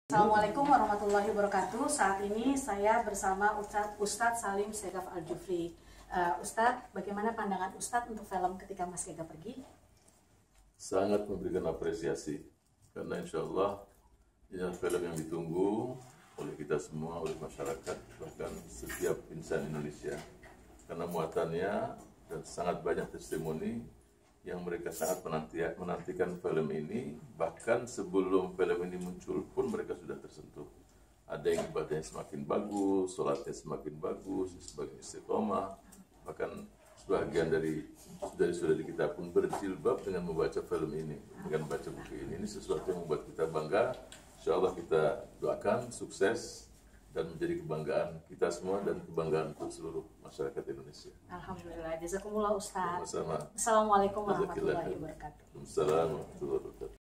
Assalamualaikum warahmatullahi wabarakatuh. Saat ini saya bersama Ustadz Salim Segaf Al-Jufri. Ustadz, bagaimana pandangan Ustadz untuk film Ketika Mas Gega Pergi? Sangat memberikan apresiasi, karena insya Allah ini film yang ditunggu oleh kita semua, oleh masyarakat, bahkan setiap insan Indonesia. Karena muatannya dan sangat banyak testimoni yang mereka sangat menantikan film ini. Bahkan sebelum film ini muncul pun mereka sudah tersentuh. Ada yang ibadahnya semakin bagus, sholatnya semakin bagus, sebagai istiqomah. Bahkan sebagian dari saudari-saudari kita pun berjilbab dengan membaca film ini, dengan membaca buku ini. Ini sesuatu yang membuat kita bangga. Insya Allah kita doakan sukses dan menjadi kebanggaan kita semua dan kebanggaan untuk seluruh masyarakat Indonesia. Alhamdulillah, jazakumullah Ustadz. Sama-sama. Assalamualaikum warahmatullahi wabarakatuh. Waalaikumsalam warahmatullahi wabarakatuh.